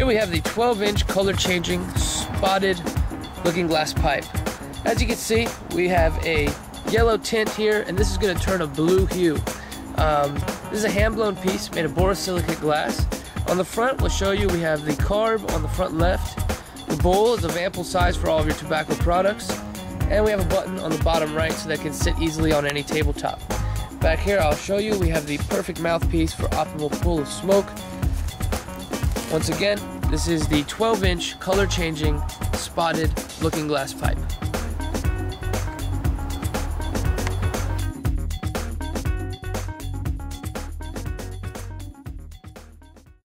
Here we have the 12-inch color-changing spotted looking glass pipe. As you can see, we have a yellow tint here, and this is going to turn a blue hue. This is a hand-blown piece made of borosilicate glass. On the front, we'll show you we have the carb on the front left. The bowl is of ample size for all of your tobacco products. And we have a button on the bottom right so that can sit easily on any tabletop. Back here, I'll show you we have the perfect mouthpiece for optimal pull of smoke. Once again, this is the 12-inch color-changing spotted looking glass pipe.